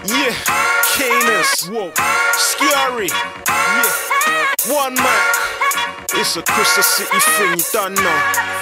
Yeah, Ners, whoa, Scary, yeah, One Mac. It's a Bristol City thing, you don't know.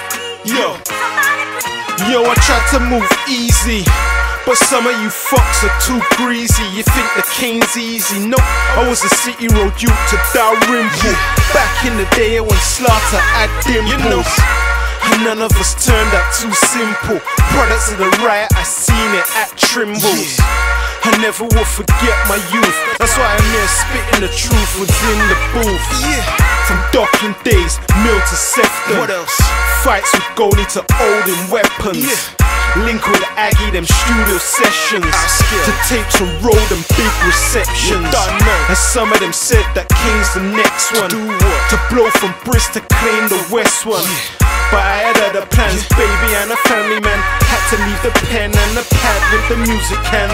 Yo, I tried to move easy, but some of you fucks are too greasy. You think the cane's easy? Nope, I was a city road youth to Dalrymple. Back in the day when Slaughter had dimples, and none of us turned out too simple. Products of the riot, I seen it at Trimble's. I never will forget my youth. That's why I'm here spitting the truth within the booth. From Dockland days, Mill to Sefton. What else? Fights with Goldie to Olden weapons. Link with Aggie, them studio sessions. To tapes on road and big receptions. And some of them said that King's the next one. To blow from Bristol to claim the West one. But I had other plans, baby, and a family man. Had to leave the pen and the pad with the music hands.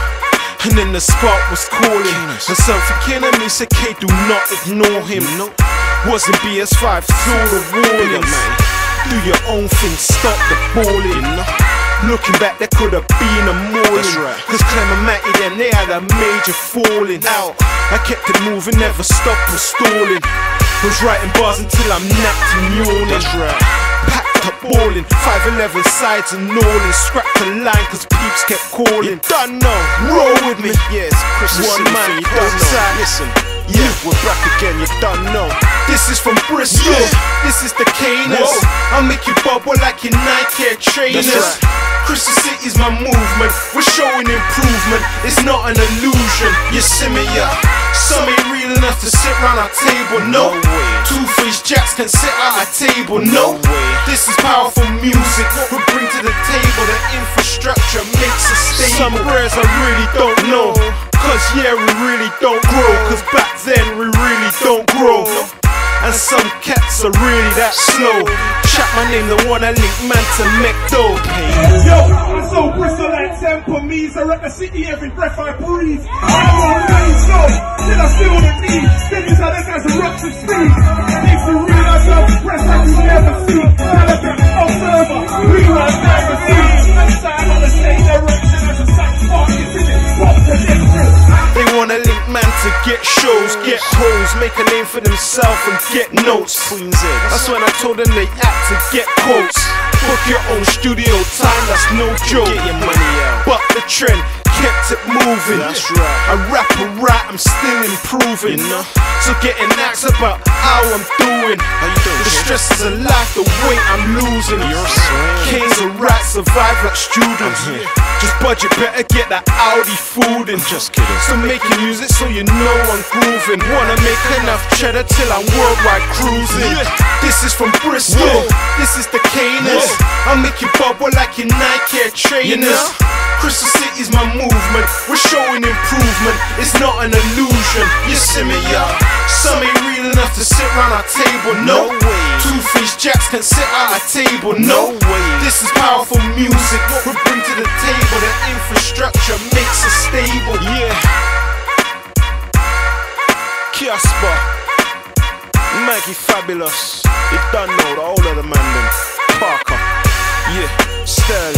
And then the spot was calling, and something in me said, K, do not ignore him. Wasn't BS5, saw the warnings. Do your own thing, stop the balling. Looking back, there could have been a morning. Cause Clem and Matty then, they had a major falling out. I kept it moving, never stopped or stalling. Was writing bars until I'm napped and yawning. Packed up balling, 511 sides and gnawing. Scrapped the line cause peeps kept calling. You don't know, roll with me. Yeah, it's Christmas One man, you don't know. Listen, yeah, we're back again, you don't know. This is from Bristol, this is the Ners. I'll make you bubble like your Nike Air trainers. Bristol City's my movement, we're showing improvement. It's not an illusion, you see me, yeah. Some ain't real enough to sit round our table, no way. Two-faced jacks can sit at our table, no way. This is powerful music, what we bring to the table. The infrastructure makes us stable. Some prayers I really don't know, cause yeah, we really don't grow. Cause back then we really don't grow. And some cats are really that slow. Chat my name, the one I link man to McDo. Yo, I'm so Bristol like temper me's. I wreck the city every breath I breathe. I'm on really slow, then I feel the need. Then inside this guy's a rock to speed. Needs to realize love press like we never see. Delicate, observer, rewrite magazine. Inside on the stage direction as a sack spark is in it. What's the difference? They wanna link man to get shows, get hoes, make a name for themselves and get notes. That's when I told them they had to get quotes. Book your own studio time, that's no joke. Get your money out. But the trend kept it moving. That's right. I rap a rat, I'm still improving. So getting asked about how I'm doing. How you doing? The stresses of life, the weight I'm losing. Kings of rat survive like students. Just budget, better get that Audi food in. Just kidding. Still making music so you know I'm grooving. Wanna make enough cheddar till I'm worldwide cruising. This is from Bristol, this is the Ners. I'll make you bubble like your Nike Air trainers. Bristol City's my movement, we're showing improvement. It's not an illusion, you see me, yeah. Some ain't real enough to sit round our table, no way. Two-faced jacks can sit at our table, no way. This is powerful music, what we bring to the table. The infrastructure makes us stable, yeah. Kiaspa, Maggie Fabulous, you don't know the whole of the man then. Parker, yeah, Sterling.